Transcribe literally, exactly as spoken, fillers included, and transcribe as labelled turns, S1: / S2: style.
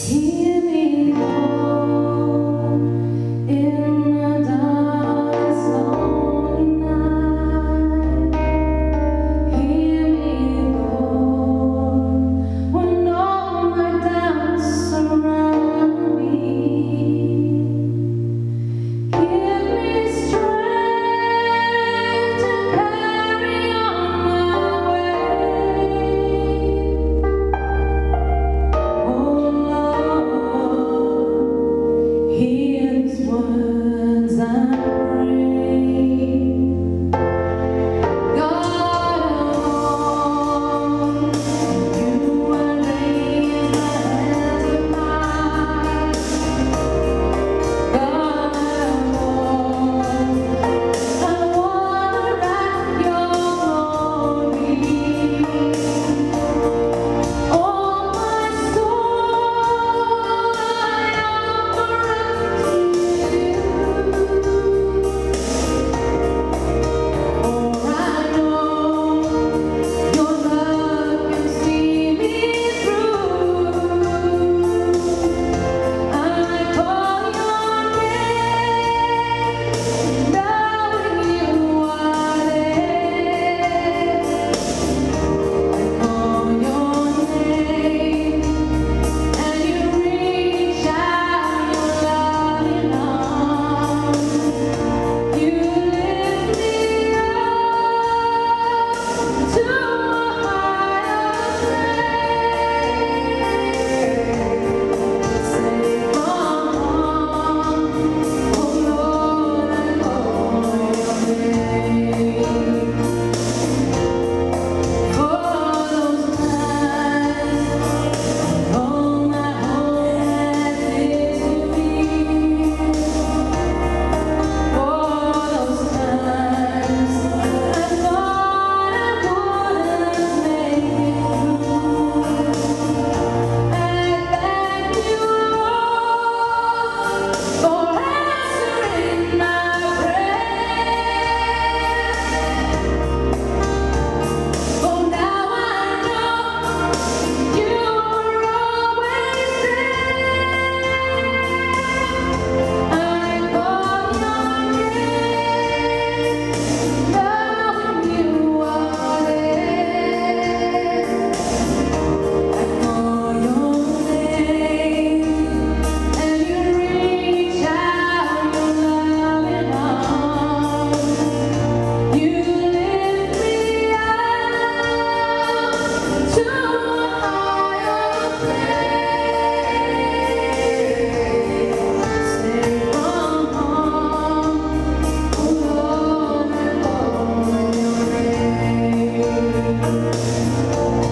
S1: Hear me, Lord, in the darkest lonely night. Hear me, Lord, when all my doubts surround me. Give me strength to carry on my way. Oh Lord, hear these words I pray. God alone, you I raise my hands to high. God alone, I wanna wrap your glory. All my soul I offer up to you. For I know your love can see me through. I call your name, knowing you are there. I call your name, and you reach out your loving arms. You lift me up to a higher place. Safe from harm, oh Lord, I call your name. For those times all my hope has disappeared. For those times I thought I wouldn't make it through. I thank you, Lord, for answering my prayer. Oh, now I know you are always there. I call your name, knowing you are there. I call your name, and you reach out your loving arms. You lift me up to a higher place. Safe from harm, oh Lord, I call your name.